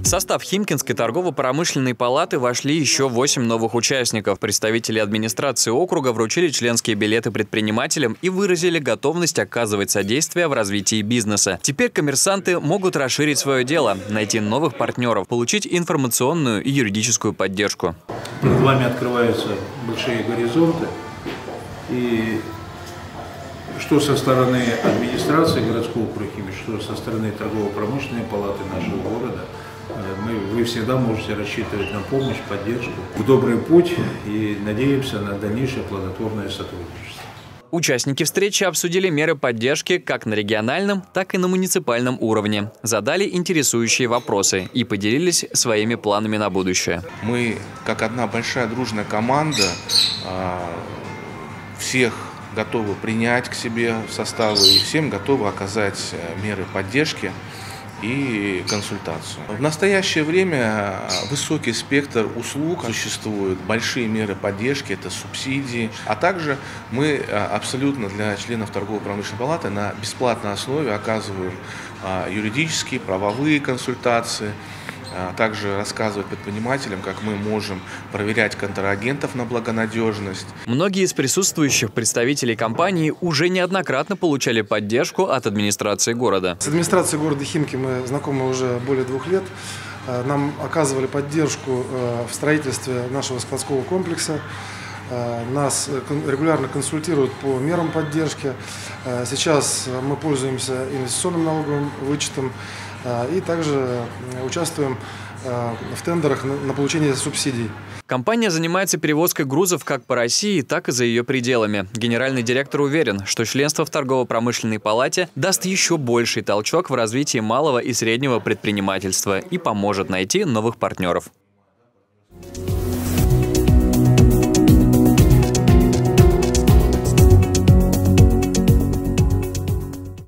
состав Химкинской торгово-промышленной палаты вошли еще 8 новых участников. Представители администрации округа вручили членские билеты предпринимателям и выразили готовность оказывать содействие в развитии бизнеса. Теперь коммерсанты могут расширить свое дело, найти новых партнеров, получить информационную и юридическую поддержку. Перед вами открываются большие горизонты. И что со стороны администрации городского округа, что со стороны торгово-промышленной палаты нашего города, вы всегда можете рассчитывать на помощь, поддержку, в добрый путь и надеемся на дальнейшее плодотворное сотрудничество. Участники встречи обсудили меры поддержки как на региональном, так и на муниципальном уровне, задали интересующие вопросы и поделились своими планами на будущее. Мы, как одна большая дружная команда, всех готовы принять к себе в составы и всем готовы оказать меры поддержки и консультацию. В настоящее время высокий спектр услуг существует, большие меры поддержки, это субсидии, а также мы абсолютно для членов торгово-промышленной палаты на бесплатной основе оказываем юридические, правовые консультации, также рассказывать предпринимателям, как мы можем проверять контрагентов на благонадежность. Многие из присутствующих представителей компании уже неоднократно получали поддержку от администрации города. С администрацией города Химки мы знакомы уже более 2 лет. Нам оказывали поддержку в строительстве нашего складского комплекса. Нас регулярно консультируют по мерам поддержки. Сейчас мы пользуемся инвестиционным налоговым вычетом и также участвуем в тендерах на получение субсидий. Компания занимается перевозкой грузов как по России, так и за ее пределами. Генеральный директор уверен, что членство в торгово-промышленной палате даст еще больший толчок в развитии малого и среднего предпринимательства и поможет найти новых партнеров.